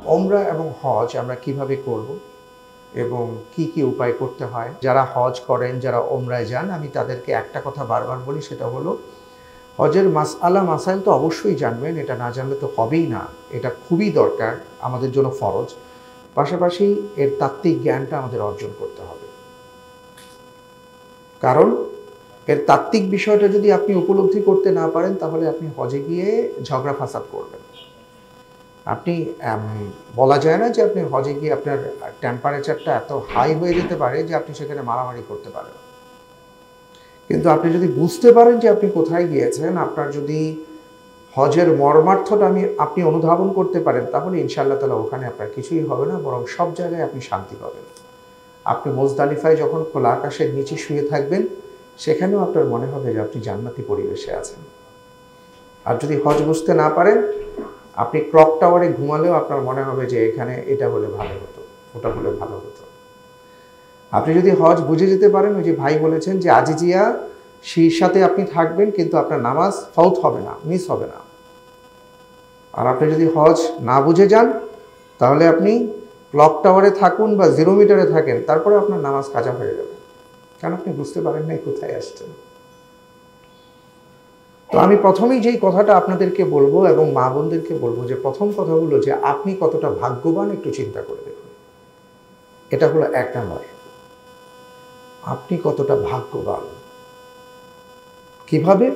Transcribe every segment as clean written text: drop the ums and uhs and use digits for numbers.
ওমরা এবং হজ আমরা কিভাবে করব এবং কি কি উপায় করতে হয়। যারা হজ করেন, যারা ওমরায় যান, আমি তাদেরকে একটা কথা বারবার বলি, সেটা হলো হজের মাসাইল তো অবশ্যই জানবেন, এটা না জানলে তো হবেই না, এটা খুবই দরকার, আমাদের জন্য ফরজ। পাশাপাশি এর তাত্ত্বিক জ্ঞানটা আমাদের অর্জন করতে হবে, কারণ এর তাত্ত্বিক বিষয়টা যদি আপনি উপলব্ধি করতে না পারেন তাহলে আপনি হজে গিয়ে ঝগড়া ফাসাদ করবেন। আপনি বলা যায় না যে আপনি হজে গিয়ে আপনার টেম্পারেচারটা এত হাই হয়ে যেতে পারে যে আপনি সেখানে মারামারি করতে পারেন, কিন্তু আপনি যদি বুঝতে পারেন যে আপনি কোথায় গিয়েছেন, আপনার যদি হজের মর্মার্থটা আপনি অনুধাবন করতে পারেন, তাহলে ইনশাআল্লাহ তাআলা ওখানে আপনার কিছুই হবে না, বরং সব জায়গায় আপনি শান্তি পাবেন। আপনি মুজদালিফায় যখন খোলা আকাশের নিচে শুয়ে থাকবেন, সেখানেও আপনার মনে হবে যে আপনি জান্নাতি পরিবেশে আছেন। আর যদি হজ বুঝতে না পারেন, আপনি ক্লক টাওয়ারে ঘুমালেও আপনার মনে হবে যে এখানে এটা হলে ভালো হতো, ওটা হলে ভালো হতো। আপনি যদি হজ বুঝে যেতে পারেন, ওই যে ভাই বলেছেন যে আজিজিয়া শীর্ষাতে আপনি থাকবেন, কিন্তু আপনার নামাজ ফাউত হবে না, মিস হবে না। আর আপনি যদি হজ না বুঝে যান, তাহলে আপনি ক্লক টাওয়ারে থাকুন বা 0 মিটারে থাকেন, তারপরে আপনার নামাজ কাজা হয়ে যাবে, কারণ আপনি বুঝতে পারেন নাই কোথায় আসছেন। তো আমি প্রথমেই যেই কথাটা আপনাদেরকে বলবো এবং মা বোনদেরকে বলবো, যে প্রথম কথা হলো যে আপনি কতটা ভাগ্যবান একটু চিন্তা করে দেখুন। এটা হলো 1 নাম্বার, আপনি কতটা ভাগ্যবান। কিভাবে?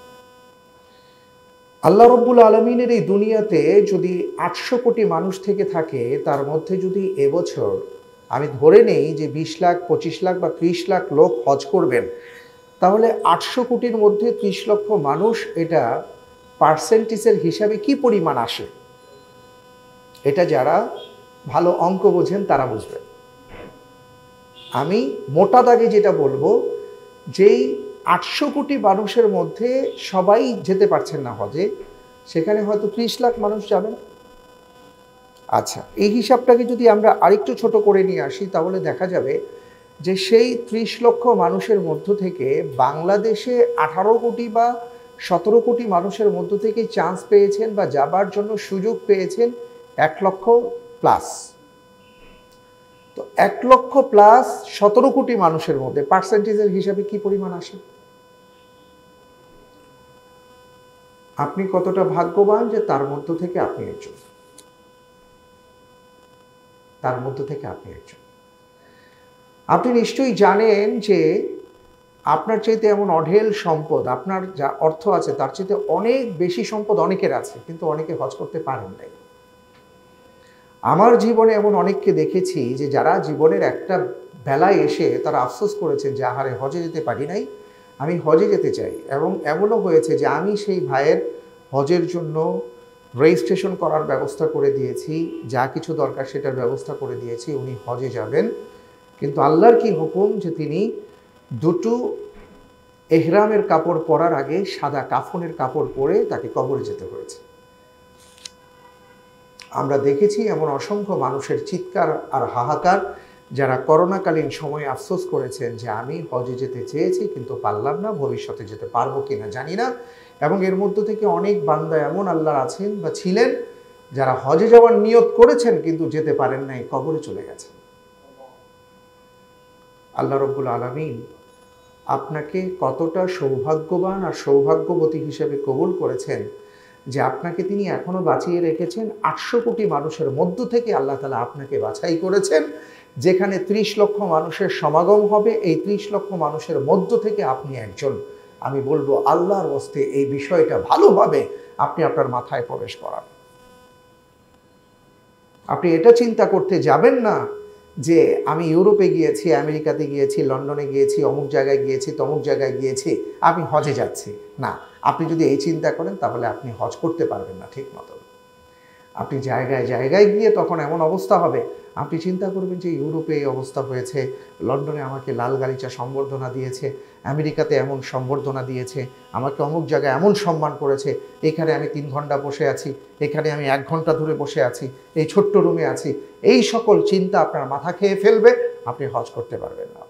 আল্লাহ রব্বুল আলমিনের এই দুনিয়াতে যদি 800 কোটি মানুষ থেকে থাকে, তার মধ্যে যদি এবছর আমি ধরে নেই যে 20 লাখ, 25 লাখ বা 30 লাখ লোক হজ করবেন, তাহলে 800 কোটির মধ্যে 30 লক্ষ মানুষ, এটা পার্সেন্টেজের হিসাবে কি পরিমাণ আসে, এটা যারা ভালো অঙ্ক বোঝেন তারা বুঝবেন। আমি মোটা দাগে যেটা বলবো, যেই 800 কোটি মানুষের মধ্যে সবাই যেতে পারছেন না হজে, সেখানে হয়তো 30 লাখ মানুষ যাবেন। আচ্ছা, এই হিসাবটাকে যদি আমরা আরেকটু ছোট করে নিয়ে আসি, তাহলে দেখা যাবে যে সেই 30 লক্ষ মানুষের মধ্য থেকে বাংলাদেশে 18 কোটি বা 17 কোটি মানুষের মধ্য থেকে চান্স পেয়েছেন বা যাবার জন্য সুযোগ পেয়েছেন 1 লক্ষ প্লাস। তো 1 লক্ষ প্লাস 17 কোটি মানুষের মধ্যে পার্সেন্টেজের হিসাবে কি পরিমাণ আসে? আপনি কতটা ভাগ্যবান যে তার মধ্য থেকে আপনি একজন, তার মধ্য থেকে আপনি একজন। আপনি নিশ্চয়ই জানেন যে আপনার চাইতে এমন অঢেল সম্পদ, আপনার যা অর্থ আছে তার চাইতে অনেক বেশি সম্পদ অনেকের আছে, কিন্তু অনেকে হজ করতে পারেন নাই। আমার জীবনে এমন অনেককে দেখেছি যে যারা জীবনের একটা বেলায় এসে তারা আফসোস করেছেন যে আহারে হজে যেতে পারি নাই, আমি হজে যেতে চাই। এবং এমনও হয়েছে যে আমি সেই ভাইয়ের হজের জন্য রেজিস্ট্রেশন করার ব্যবস্থা করে দিয়েছি, যা কিছু দরকার সেটার ব্যবস্থা করে দিয়েছি, উনি হজে যাবেন। কিন্তু আল্লাহর কি হুকুম যে তিনি দুটো এহরামের কাপড় পরার আগে সাদা কাফনের কাপড় পরে তাকে কবরে যেতে হয়েছে। আমরা দেখেছি এমন অসংখ্য মানুষের চিৎকার আর হাহাকার, যারা করোনাকালীন সময়ে আফসোস করেছেন যে আমি হজে যেতে চেয়েছি কিন্তু পারলাম না, ভবিষ্যতে যেতে পারবো কিনা জানি না। এবং এর মধ্য থেকে অনেক বান্দা এমন আল্লাহর আছেন বা ছিলেন যারা হজে যাওয়ার নিয়ত করেছেন কিন্তু যেতে পারেন নাই, কবরে চলে গেছেন। আল্লাহ রব্বুল আলামিন আপনাকে কতটা সৌভাগ্যবান আর সৌভাগ্যবতী হিসেবে কবুল করেছেন যে আপনাকে তিনি এখনো বাঁচিয়ে রেখেছেন। 800 কোটি মানুষের মধ্য থেকে আল্লাহ তাআলা আপনাকে বাছাই করেছেন, যেখানে 30 লক্ষ মানুষের সমাগম হবে, এই 30 লক্ষ মানুষের মধ্য থেকে আপনি একজন। আমি বলবো আল্লাহর ওয়াস্তে এই বিষয়টা ভালোভাবে আপনি আপনার মাথায় প্রবেশ করান। আপনি এটা চিন্তা করতে যাবেন না যে আমি ইউরোপে গিয়েছি, আমেরিকাতে গিয়েছি, লন্ডনে গিয়েছি, অমুক জায়গায় গিয়েছি, তমুক জায়গায় গিয়েছি, আমি হজে যাচ্ছি না। আপনি যদি এই চিন্তা করেন তাহলে আপনি হজ করতে পারবেন না ঠিক মতো। আপনি জায়গায় জায়গায় গিয়ে তখন এমন অবস্থা হবে, আপনি চিন্তা করবেন যে ইউরোপে এই অবস্থা হয়েছে, লন্ডনে আমাকে লাল গালিচা সম্বর্ধনা দিয়েছে, আমেরিকাতে এমন সম্বর্ধনা দিয়েছে, আমাকে অমুক জায়গায় এমন সম্মান করেছে, এখানে আমি 3 ঘন্টা বসে আছি, এখানে আমি 1 ঘন্টা ধরে বসে আছি, এই ছোট্ট রুমে আছি। এই সকল চিন্তা আপনার মাথা খেয়ে ফেলবে, আপনি হজ করতে পারবেন না।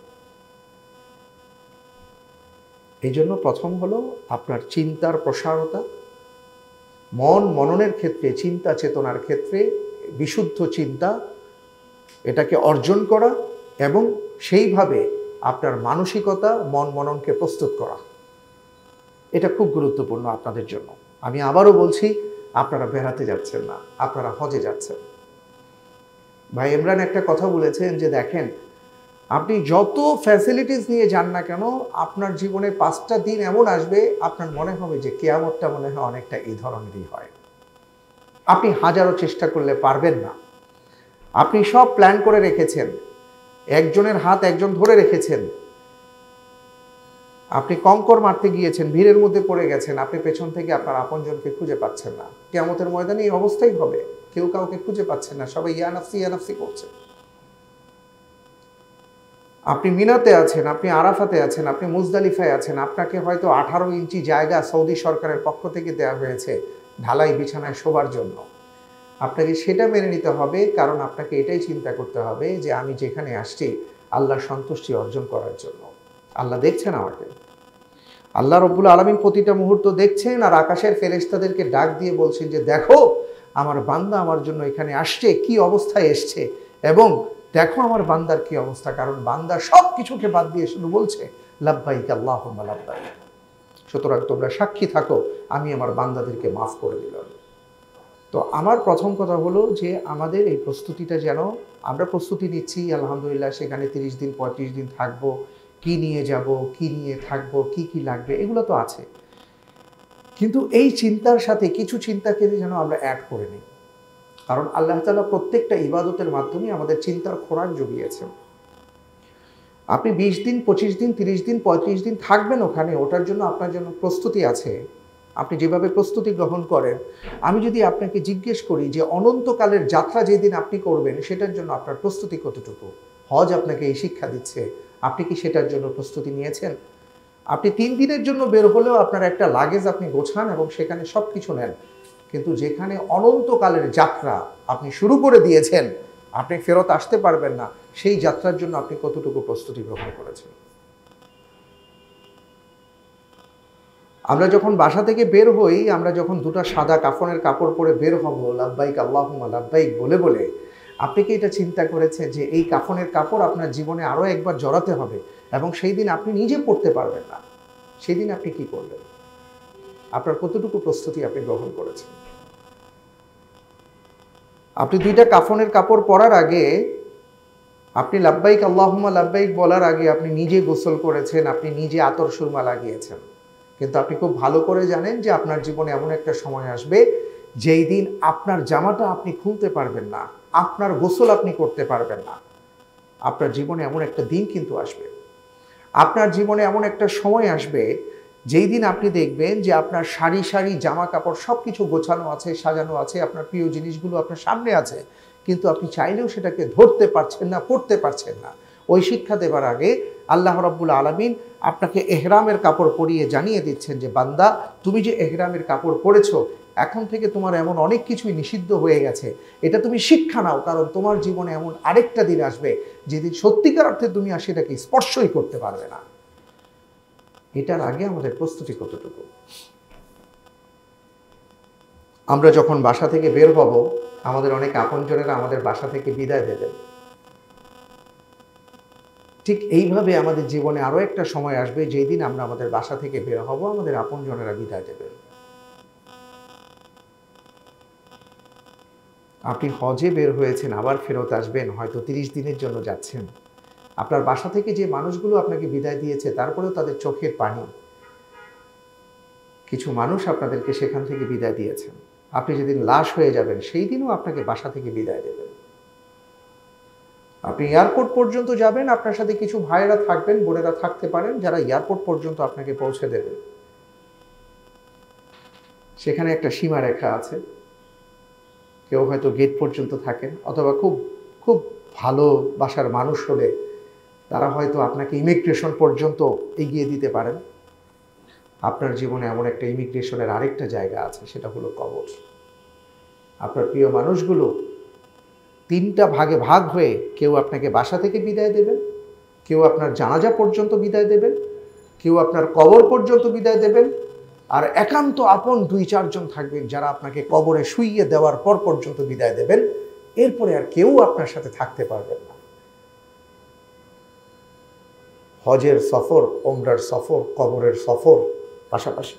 এই জন্য প্রথম হলো আপনার চিন্তার প্রসারতা, মননের ক্ষেত্রে, চিন্তা চেতনার ক্ষেত্রে বিশুদ্ধ চিন্তা, এটাকে অর্জন করা এবং সেইভাবে আপনার মানসিকতা মন মননকে প্রস্তুত করা, এটা খুব গুরুত্বপূর্ণ আপনাদের জন্য। আমি আবারও বলছি, আপনারা বেড়াতে যাচ্ছেন না, আপনারা হজে যাচ্ছেন। ভাই ইমরান একটা কথা বলেছেন যে দেখেন, আপনি যত ফ্যাসিলিটিস নিয়ে যান না কেন, আপনার জীবনে 5টা দিন এমন আসবে আপনার মনে হবে যে কিয়ামতটা মনে হয় অনেকটা এই ধরনেরই হয়। আপনি হাজারো চেষ্টা করলে পারবেন না। আপনি সব প্ল্যান করে রেখেছেন, একজনের হাত একজন ধরে রেখেছেন, আপনি কঙ্কর মারতে গিয়েছেন, ভিড়ের মধ্যে পড়ে গেছেন, আপনি পেছন থেকে আপনার আপনজনকে খুঁজে পাচ্ছেন না। কিয়ামতের ময়দানে এই অবস্থাই হবে, কেউ কাউকে খুঁজে পাচ্ছেন না, সবাই ইয়া নাফসি করছে। আপনি মিনাতে আছেন, আপনি আরাফাতে আছেন, আপনি মুজদালিফায় আছেন, আপনাকে হয়তো 18 ইঞ্চি জায়গা সৌদি সরকারের পক্ষ থেকে দেওয়া হয়েছে ঢালাই বিছানায় শোবার জন্য। আপনাকে সেটা মেনে নিতে হবে, কারণ আপনাকে এটাই চিন্তা করতে হবে যে আমি যেখানে আসছি আল্লাহর সন্তুষ্টি অর্জন করার জন্য। আল্লাহ দেখছেন আমাকে, আল্লাহ রব্বুল আলামিন প্রতিটা মুহূর্ত দেখছেন, আর আকাশের ফেরেশতাদেরকে ডাক দিয়ে বলছেন যে দেখো আমার বান্দা আমার জন্য এখানে আসছে, কি অবস্থায় এসছে, এবং দেখো আমার বান্দার কি অবস্থা। কারণ বান্দা সব কিছুকে বাদ দিয়ে শুধু বলছে লাব্বাইক আল্লাহুম্মা লাব্বাইক। সুতরাং তোমরা সাক্ষী থাকো, আমি আমার বান্দাদেরকে মাফ করে দিলাম। তো আমার প্রথম কথা হলো যে আমাদের এই প্রস্তুতিটা, যেন আমরা প্রস্তুতি নিচ্ছি আলহামদুলিল্লাহ, সেখানে 30 দিন 35 দিন থাকবো, কি নিয়ে যাব, কি নিয়ে থাকবো, কি কি লাগবে, এগুলো তো আছে, কিন্তু এই চিন্তার সাথে কিছু চিন্তাকে যেন আমরা অ্যাড করে নিই। কারণ আল্লাহ তাআলা প্রত্যেকটা ইবাদতের মাধ্যমে আমাদের চিন্তার খোরাক জুগিয়েছেন। আপনি 20 দিন 25 দিন 30 দিন 35 দিন থাকবেন ওখানে, ওটার জন্য আপনার জন্য প্রস্তুতি আছে। আপনি যেভাবে প্রস্তুতি গ্রহণ করেন, আমি যদি আপনাকে জিজ্ঞেস করি যে অনন্তকালের যাত্রা যেদিন আপনি করবেন সেটার জন্য আপনার প্রস্তুতি কতটুকু, হজ আপনাকে এই শিক্ষা দিচ্ছে, আপনি কি সেটার জন্য প্রস্তুতি নিয়েছেন? আপনি 3 দিনের জন্য বের হলেও আপনার একটা লাগেজ আপনি গোছান এবং সেখানে সব কিছু নেন, কিন্তু যেখানে অনন্তকালের যাত্রা আপনি শুরু করে দিয়েছেন, আপনি ফেরত আসতে পারবেন না, সেই যাত্রার জন্য আপনি কতটুকু প্রস্তুতি গ্রহণ করেছেন? আমরা যখন বাসা থেকে বের হই, আমরা যখন দুটো সাদা কাফনের কাপড় পরে বের হব লাব্বাইক আল্লাহুম্মা লাব্বাইক বলে বলে, আপনি কি এটা চিন্তা করেছেন যে এই কাফনের কাপড় আপনার জীবনে আরও একবার জড়াতে হবে এবং সেই দিন আপনি নিজে পড়তে পারবেন না? সেই দিন আপনি কি করবেন? আপনার কতটুকু প্রস্তুতি আপনি গ্রহণ করেছেন? আপনি 2টা কাফনের কাপড় পরার আগে, আপনি লাব্বাইক আল্লাহুম্মা লাব্বাইক বলার আগে আপনি নিজে গোসল করেছেন, আপনি নিজে আতর সুরমা লাগিয়েছেন, কিন্তু আপনি খুব ভালো করে জানেন যে আপনার জীবনে এমন একটা সময় আসবে যেই দিন আপনার জামাটা আপনি খুলতে পারবেন না, আপনার গোসল আপনি করতে পারবেন না। আপনার জীবনে এমন একটা দিন কিন্তু আসবে, আপনার জীবনে এমন একটা সময় আসবে যেই দিন আপনি দেখবেন যে আপনার সারি সারি জামা কাপড় সব কিছু গোছানো আছে, সাজানো আছে, আপনার প্রিয় জিনিসগুলো আপনার সামনে আছে, কিন্তু আপনি চাইলেও সেটাকে ধরতে পারছেন না, পড়তে পারছেন না। ওই শিক্ষা দেবার আগে আল্লাহ রাব্বুল আলামিন আপনাকে এহরামের কাপড় পরিয়ে জানিয়ে দিচ্ছেন যে বান্দা, তুমি যে এহরামের কাপড় পরেছো, এখন থেকে তোমার এমন অনেক কিছুই নিষিদ্ধ হয়ে গেছে, এটা তুমি শিক্ষা নাও, কারণ তোমার জীবনে এমন আরেকটা দিন আসবে যেদিন সত্যিকার অর্থে তুমি আর সেটাকে স্পর্শই করতে পারবে না। এটার আগে আমাদের প্রস্তুতি কতটুকু? আমরা যখন বাসা থেকে বের হব, আমাদের অনেক আপনজনেরা আমাদের বাসা থেকে বিদায় দেবেন। ঠিক এইভাবে আমাদের জীবনে আরও একটা সময় আসবে যেই দিন আমরা আমাদের বাসা থেকে বের হব, আমাদের আপনজনেরা বিদায় দেবেন। আপনি হজে বের হয়েছেন, আবার ফেরত আসবেন, হয়তো 30 দিনের জন্য যাচ্ছেন। আপনার বাসা থেকে যে মানুষগুলো আপনাকে বিদায় দিয়েছে, তারপরেও তাদের চোখের পানি, কিছু মানুষ আপনাদেরকে সেখান থেকে বিদায় দিয়েছেন। আপনি যেদিন লাশ হয়ে যাবেন সেই দিনও আপনাকে বাসা থেকে বিদায় দেবেন। আপনি এয়ারপোর্ট পর্যন্ত যাবেন, আপনার সাথে কিছু ভাইয়েরা থাকবেন, বোনেরা থাকতে পারেন, যারা এয়ারপোর্ট পর্যন্ত আপনাকে পৌঁছে দেবেন। সেখানে একটা সীমারেখা আছে, কেউ হয়তো গেট পর্যন্ত থাকেন, অথবা খুব খুব ভালো বাসার মানুষ হলে তারা হয়তো আপনাকে ইমিগ্রেশন পর্যন্ত এগিয়ে দিতে পারেন। আপনার জীবনে এমন একটা ইমিগ্রেশনের আরেকটা জায়গা আছে, সেটা হলো কবর। আপনার প্রিয় মানুষগুলো 3টা ভাগে ভাগ হয়ে কেউ আপনাকে বাসা থেকে বিদায় দেবেন, কেউ আপনার জানাজা পর্যন্ত বিদায় দেবেন, কেউ আপনার কবর পর্যন্ত বিদায় দেবেন, আর একান্ত আপন 2-4 জন থাকবেন যারা আপনাকে কবরে শুইয়ে দেওয়ার পর পর্যন্ত বিদায় দেবেন। এরপরে আর কেউ আপনার সাথে থাকতে পারবেন না। হজের সফর, ওমরার সফর, কবরের সফর পাশাপাশি,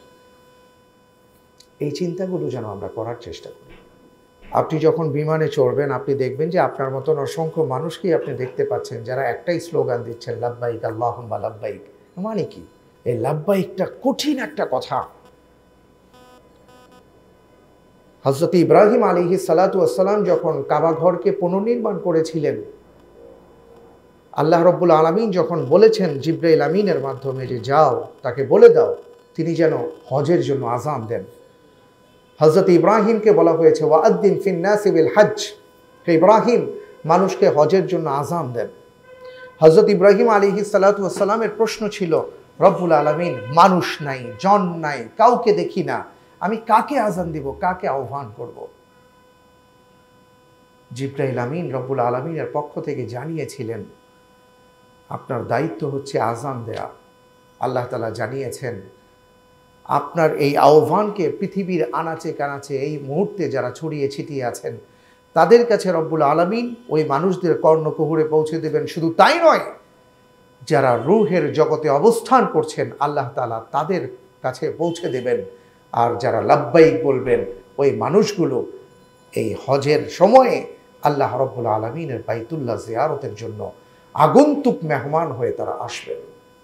এই চিন্তাগুলো যেন আমরা করার চেষ্টা করি। আপনি যখন বিমানে চড়বেন, আপনি দেখবেন যে আপনার মতন অসংখ্য মানুষকেই আপনি দেখতে পাচ্ছেন যারা একটাই স্লোগান দিচ্ছেন, লাব্বাইক আল্লাহুম্মা লাব্বাইক। মানে কি? এই লাব্বাইকটা কঠিন একটা কথা। হযরত ইব্রাহিম আলাইহিস সালাতু ওয়াস সালাম যখন কাবা ঘরকে পুনর্নির্মাণ করেছিলেন, আল্লাহ রাব্বুল আলামিন যখন বলেছেন জিবরাইল আমিনের মাধ্যমে যে যাও তাকে বলে দাও তিনি যেন হজের জন্য আযান দেন। হযরত ইব্রাহিমকে বলা হয়েছে ওয়াআদ্দিন ফিন নাসি বিল হজ, হে ইব্রাহিম মানুষকে হজের জন্য আযান দেন। হযরত ইব্রাহিম আলাইহিস সালাতু ওয়াস সালামের প্রশ্ন ছিল, রব্বুল আলামিন মানুষ নাই, জন নাই, কাউকে দেখি না, আমি কাকে আযান দিব, কাকে আহ্বান করব? জিবরাইল আমিন রব্বুল আলামিনের পক্ষ থেকে জানিয়েছিলেন আপনার দায়িত্ব হচ্ছে আযান দেয়া। আল্লাহ তাআলা জানিয়েছেন আপনার এই আহ্বানকে পৃথিবীর আনাচে কানাচে এই মুহূর্তে যারা ছড়িয়ে ছিটিয়ে আছেন তাদের কাছে রব্বুল আলামিন ওই মানুষদের কর্ণকুহরে পৌঁছে দেবেন। শুধু তাই নয়, যারা রূহের জগতে অবস্থান করছেন আল্লাহ তাআলা তাদের কাছে পৌঁছে দেবেন। আর যারা লাব্বাইক বলবেন ওই মানুষগুলো এই হজের সময়ে আল্লাহ রব্বুল আলামিনের বাইতুল্লাহ জিয়ারতের জন্য আগন্তুক মেহমান হয়ে তারা আসবেন।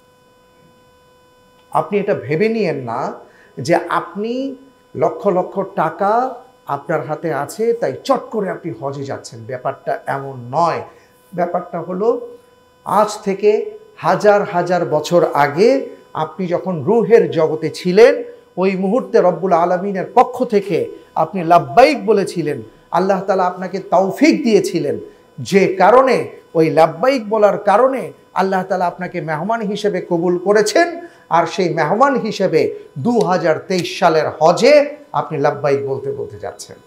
আপনি এটা ভেবে নিয়েন না যে আপনি লক্ষ লক্ষ টাকা আপনার হাতে আছে তাই চট করে আপনি হজে যাচ্ছেন, ব্যাপারটা এমন নয়। ব্যাপারটা হলো আজ থেকে হাজার হাজার বছর আগে আপনি যখন রূহের জগতে ছিলেন ওই মুহূর্তে রব্বুল আলামিনের পক্ষ থেকে আপনি লাব্বাইক বলেছিলেন, আল্লাহ তাআলা আপনাকে তৌফিক দিয়েছিলেন, যে কারণে ওই লাব্বাইক বলার কারণে আল্লাহ তাআলা আপনাকে মেহমান হিসেবে কবুল করেছেন। আর সেই মেহমান হিসেবে 2023 সালের হজে আপনি লাব্বাইক বলতে বলতে যাচ্ছেন।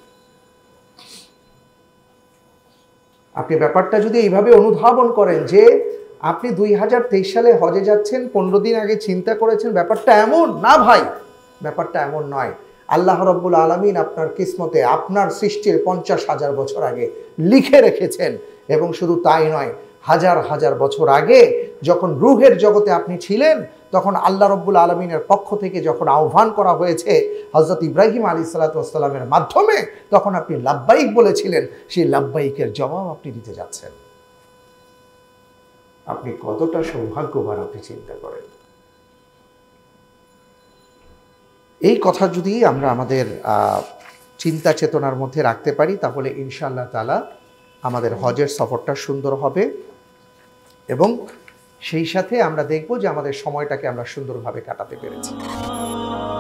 আপনি ব্যাপারটা যদি এইভাবে অনুধাবন করেন যে আপনি 2023 সালে হজে যাচ্ছেন, 15 দিন আগে চিন্তা করেছেন, ব্যাপারটা এমন না ভাই, ব্যাপারটা এমন নয়। আল্লাহ রাব্বুল আলামিন আপনার কিসমতে আপনার সৃষ্টির 50,000 বছর আগে লিখে রেখেছেন। এবং শুধু তাই নয়, হাজার হাজার বছর আগে যখন রূহের জগতে আপনি ছিলেন তখন আল্লাহ রাব্বুল আলামিনের পক্ষ থেকে যখন আহ্বান করা হয়েছে হযরত ইব্রাহিম আলাইহিস সালাতু ওয়াস সালামের মাধ্যমে, তখন আপনি লাব্বাইক বলেছিলেন, সেই লাব্বাইকের জবাব আপনি দিতে যাচ্ছেন। আপনি কতটা সৌভাগ্যবান আপনি চিন্তা করেন। এই কথা যদি আমরা আমাদের চিন্তা চেতনার মধ্যে রাখতে পারি তাহলে ইনশাআল্লাহ তাআলা আমাদের হজের সফরটা সুন্দর হবে এবং সেই সাথে আমরা দেখব যে আমাদের সময়টাকে আমরা সুন্দরভাবে কাটাতে পেরেছি।